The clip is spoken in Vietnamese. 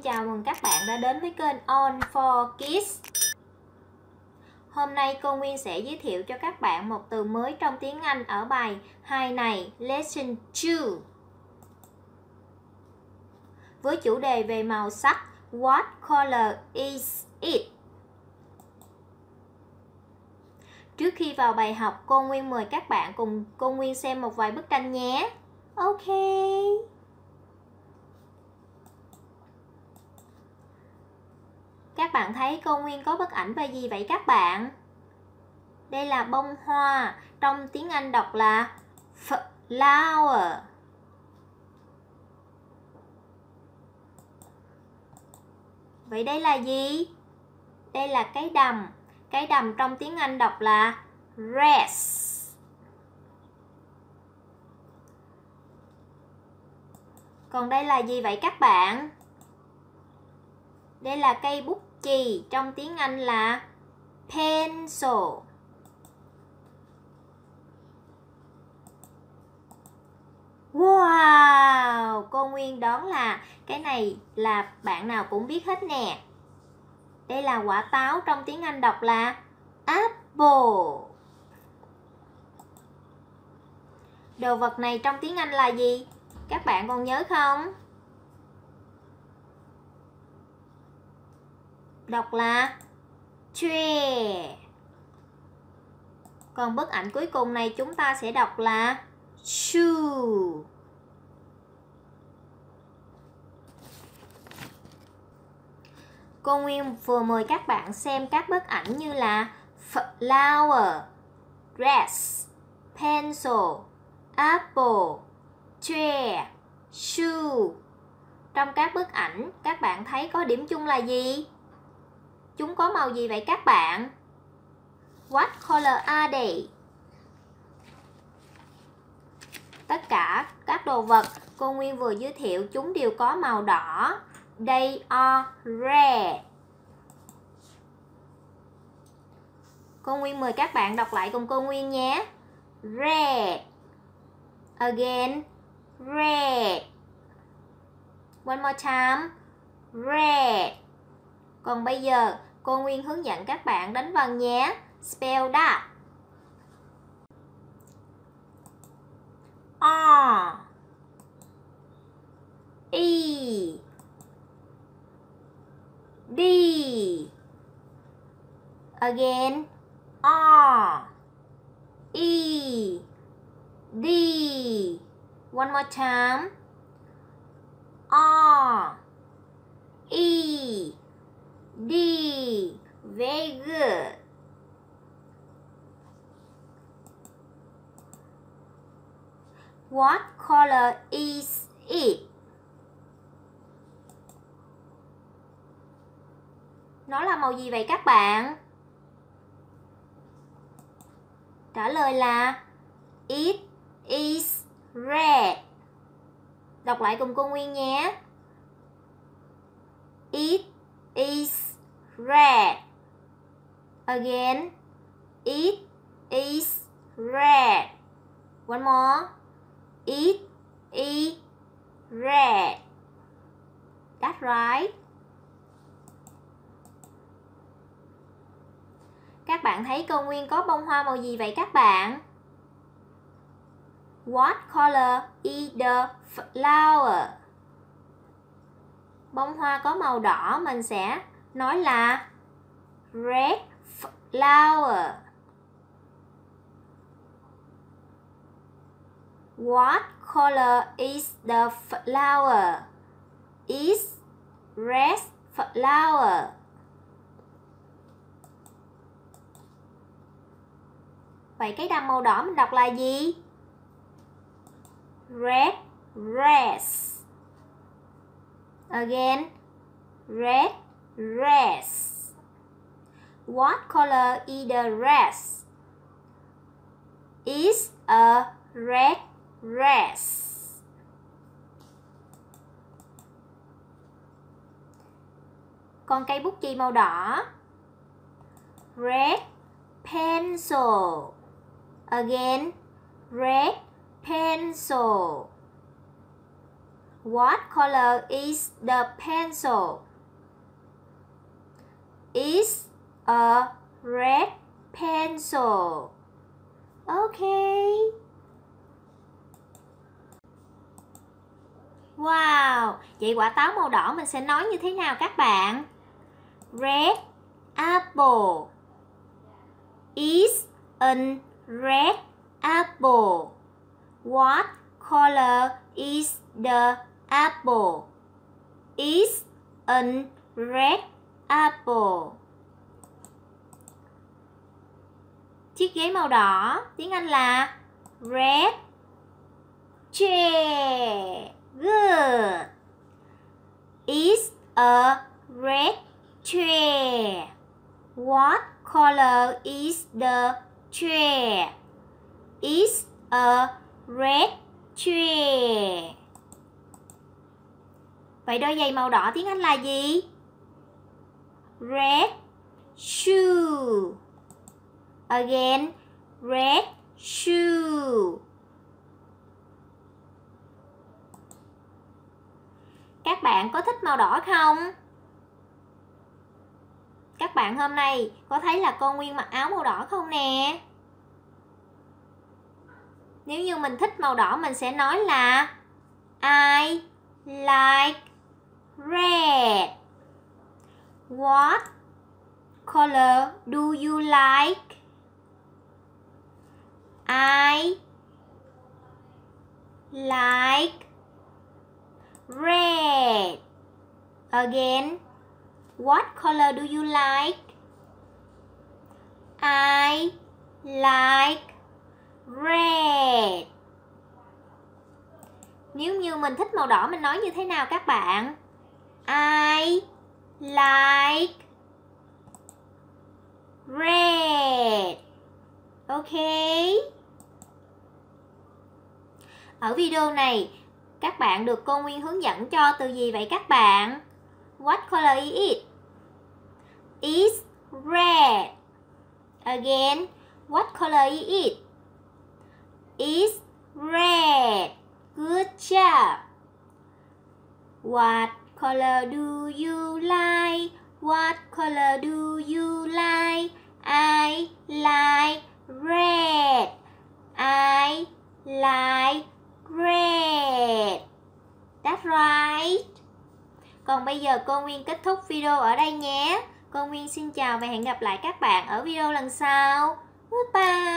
Nguyên chào mừng các bạn đã đến với kênh On for Kids. Hôm nay cô Nguyên sẽ giới thiệu cho các bạn một từ mới trong tiếng Anh ở bài 2 này, Lesson 2. Với chủ đề về màu sắc, What color is it? Trước khi vào bài học, cô Nguyên mời các bạn cùng cô Nguyên xem một vài bức tranh nhé. Ok. Các bạn thấy cô Nguyên có bức ảnh về gì vậy các bạn? Đây là bông hoa, trong tiếng Anh đọc là flower. Vậy đây là gì? Đây là cái đầm. Cái đầm trong tiếng Anh đọc là grass. Còn đây là gì vậy các bạn? Đây là cây bút chì, trong tiếng Anh là pencil. Wow, cô Nguyên đoán là cái này là bạn nào cũng biết hết nè. Đây là quả táo, trong tiếng Anh đọc là apple. Đồ vật này trong tiếng Anh là gì? Các bạn còn nhớ không? Đọc là chair. Còn bức ảnh cuối cùng này chúng ta sẽ đọc là shoe. Cô Nguyên vừa mời các bạn xem các bức ảnh như là flower, dress, pencil, apple, chair, shoe. Trong các bức ảnh, các bạn thấy có điểm chung là gì? Chúng có màu gì vậy các bạn? What color are they? Tất cả các đồ vật cô Nguyên vừa giới thiệu chúng đều có màu đỏ. They are red. Cô Nguyên mời các bạn đọc lại cùng cô Nguyên nhé. Red. Again. Red. One more time. Red. Còn bây giờ cô Nguyên hướng dẫn các bạn đánh vần nhé. Spell that. R E D. Again. R E D. One more time. R E D. Very good. What color is it? Nó là màu gì vậy các bạn? Trả lời là it is red. Đọc lại cùng cô Nguyên nhé. It is red. Again. It is red. One more. It is red. That's right. Các bạn thấy cô Nguyên có bông hoa màu gì vậy các bạn? What color is the flower? Bông hoa có màu đỏ mình sẽ nói là red flower. What color is the flower? It's red flower. Vậy cái đầm màu đỏ mình đọc là gì? Red dress. Again. Red dress. What color is the dress? It's a red dress. Còn cây bút chì màu đỏ? Red pencil. Again. Red pencil. What color is the pencil? It's a red pencil. Okay. Wow, vậy quả táo màu đỏ mình sẽ nói như thế nào các bạn? Red apple. Is an red apple. What color is the apple? Is an red apple. Chiếc ghế màu đỏ, tiếng Anh là red chair. Good. It's a red chair. What color is the chair? It's a red chair. Vậy đôi giày màu đỏ tiếng Anh là gì? Red shoe. Again, red shoe. Các bạn có thích màu đỏ không? Các bạn hôm nay có thấy là con Nguyên mặc áo màu đỏ không nè? Nếu như mình thích màu đỏ mình sẽ nói là I like red. What color do you like? I like red. Again, what color do you like? I like red. Nếu như mình thích màu đỏ mình nói như thế nào các bạn? I like red. Ok. Ở video này các bạn được cô Nguyên hướng dẫn cho từ gì vậy các bạn? What color is it? It's red. Again, what color is it? It's red. Good job. What color do you like? What color do you like? I like red. I like red. That's right. Còn bây giờ cô Nguyên kết thúc video ở đây nhé. Cô Nguyên xin chào và hẹn gặp lại các bạn ở video lần sau. Goodbye.